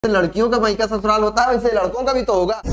लड़कियों का मायका ससुराल होता है वैसे लड़कों का भी तो होगा।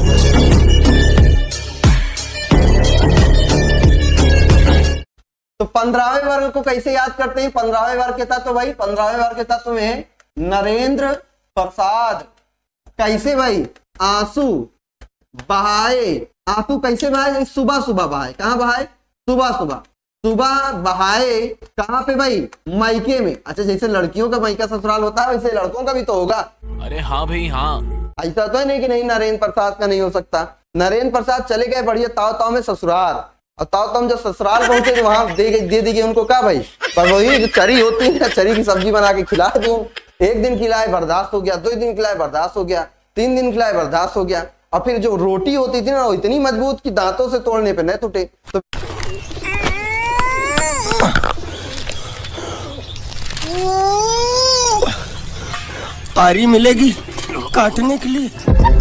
तो 15वें वर्ग को कैसे याद करते हैं? 15वें वर्ग के तत्व भाई, 15वें वर्ग के तत्व में नरेंद्र प्रसाद कैसे भाई आंसू बहाए। आंसू कैसे बहाए? सुबह सुबह बहाए। कहाँ बहाए? सुबह सुबह। सुबह बहाए कहाँ पे भाई? मायके में। अच्छा, जैसे लड़कियों का मायका ससुराल होता है वैसे लड़कों का भी तो होगा। अरे हाँ भाई हाँ। ऐसा तो है नहीं कि नहीं नरेंद्र प्रसाद का नहीं हो सकता। नरेंद्र प्रसाद चले गए बढ़िया ताव ताव में ससुराल, और ताव ताव जब ससुराल पहुंचे तो वहां दे दी उनको क्या भाई? पर वही जो चरी होती है, चरी की सब्जी बना के खिला दूं। एक दिन खिलाए बर्दाश्त हो गया, 2 दिन खिलाए बर्दाश्त हो गया, 3 दिन खिलाए बर्दाश्त हो गया, और फिर जो रोटी होती थी ना वो इतनी मजबूत कि दांतों से तोड़ने पे न टूटे। तो पारी मिलेगी काटने के लिए।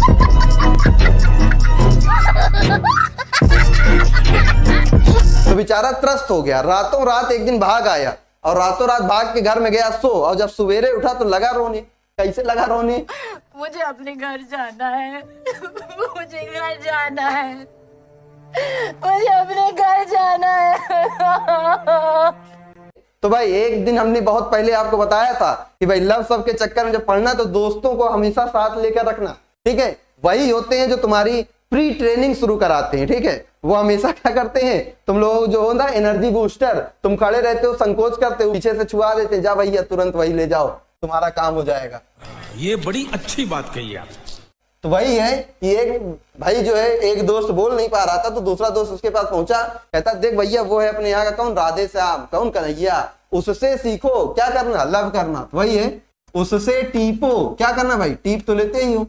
तो बेचारा त्रस्त हो गया, रातों रात एक दिन भाग आया, और रातों रात भाग के घर में गया सो, और जब सवेरे उठा तो लगा रोने। कैसे लगा रोने? मुझे अपने घर जाना है, मुझे घर जाना है, मुझे अपने घर जाना है। तो भाई एक दिन हमने बहुत पहले आपको बताया था कि भाई लव सब के चक्कर में जब पढ़ना तो दोस्तों को हमेशा साथ लेकर रखना, ठीक है? वही होते हैं जो तुम्हारी प्री ट्रेनिंग शुरू कराते हैं, ठीक है? वो हमेशा क्या करते हैं, तुम लोग जो होता है एनर्जी बूस्टर, तुम खड़े रहते हो, संकोच करते हो, पीछे से छुआ देते हैं, जा भैया तुरंत वही ले जाओ, तुम्हारा काम हो जाएगा। ये बड़ी अच्छी बात कही आप। तो वही है कि एक भाई जो है, एक दोस्त बोल नहीं पा रहा था तो दूसरा दोस्त उसके पास पहुंचा, कहता देख भैया वो है अपने यहाँ का कौन, राधे श्याम, कौन कन्हैया, उससे सीखो क्या करना, लव करना। तो वही है, उससे टीपो, क्या करना भाई? टीप तो लेते ही हो।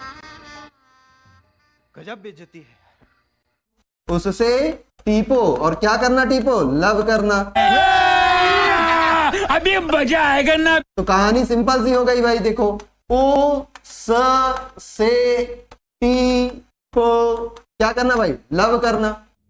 गजब बेइज्जती है। उससे टीपो, और क्या करना? टीपो, लव करना। अभी मजा आएगा ना। तो कहानी सिंपल सी हो गई भाई। देखो, ओ से टी को क्या करना भाई? लव करना।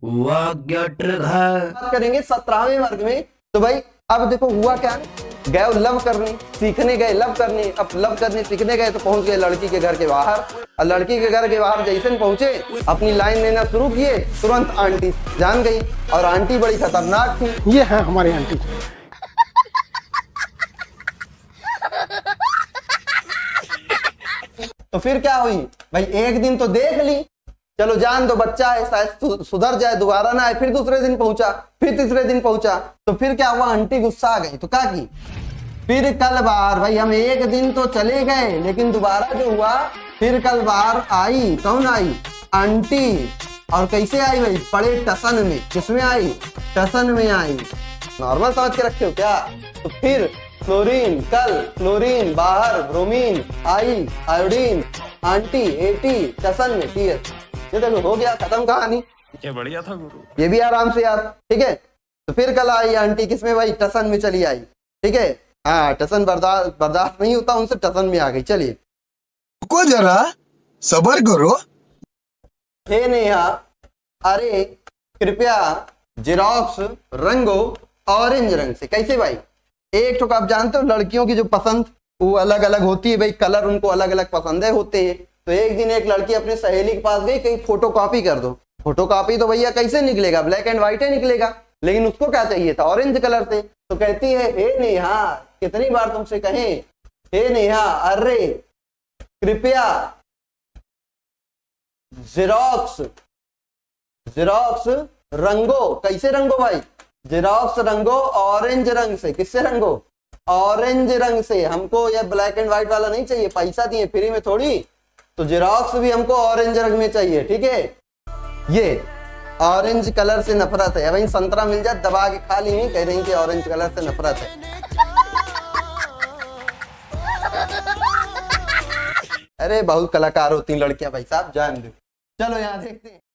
बात करेंगे 17वें वर्ग में। तो भाई अब देखो हुआ क्या, गए लव करने, सीखने गए लव करने। अब लव करने सीखने गए तो पहुंच गए लड़की के घर के बाहर, और लड़की के घर के बाहर जैसे पहुंचे अपनी लाइन लेना शुरू किए, तुरंत आंटी जान गई, और आंटी बड़ी खतरनाक थी। ये है हमारी आंटी। तो फिर क्या हुई भाई? एक दिन तो देख ली, चलो जान दो, बच्चा है शायद सुधर जाए, दोबारा ना आए। फिर दूसरे दिन पहुंचा, फिर तीसरे दिन पहुंचा, तो फिर क्या हुआ? आंटी गुस्सा आ गई, तो क्या की? फिर कल बार भाई हम एक दिन तो चले गए, लेकिन दोबारा जो हुआ फिर कल बार आई। कौन आई? आंटी। और कैसे आई भाई? बड़े टसन में। किसमें आई? टसन में आई। नॉर्मल समझ के रखे हो क्या? तो फिर क्लोरीन कल, क्लोरीन बाहर, ब्रोमीन आई, आयोडीन आंटी, एटी टसन में, टी एस। ये देखो हो गया, खत्म कहानी। क्या बढ़िया था गुरु। ये भी आराम से याद, ठीक है? तो फिर कल आई आंटी, किसमें भाई? टसन में चली आई, ठीक है? हाँ, टसन बर्दाश्त नहीं होता उनसे, टसन में आ गई। चलिए को जरा सबर करो। हे नेहा, अरे कृपया जेरोक्स रंगो ऑरेंज रंग से। कैसे भाई? एक तो आप जानते हो लड़कियों की जो पसंद वो अलग अलग होती है भाई, कलर उनको अलग अलग पसंद है होते हैं। तो एक दिन एक लड़की अपने सहेली के पास गई, कहीं फोटो कॉपी कर दो। फोटो कॉपी तो भैया कैसे निकलेगा? ब्लैक एंड व्हाइट ही निकलेगा, लेकिन उसको क्या चाहिए था? ऑरेंज कलर से। तो कहती है, हे नेहा, कितनी बार तुमसे कहें, हे नेहा, अरे कृपया जेरोक्स रंगो। कैसे रंगो भाई? जेरोक्स रंगो ऑरेंज रंग से। किससे रंगो? ऑरेंज रंग से। हमको यह ब्लैक एंड व्हाइट वाला नहीं चाहिए, पैसा दिए फ्री में थोड़ी। तो जेरोक्स भी हमको ऑरेंज रंग में चाहिए, ठीक है? ये ऑरेंज कलर से नफरत है। वही संतरा मिल जाए दबा के खा ली, नहीं कह रही कि ऑरेंज कलर से नफरत है। अरे बहुत कलाकार होती लड़कियां भाई साहब, जान दो। चलो यहाँ देखते हैं।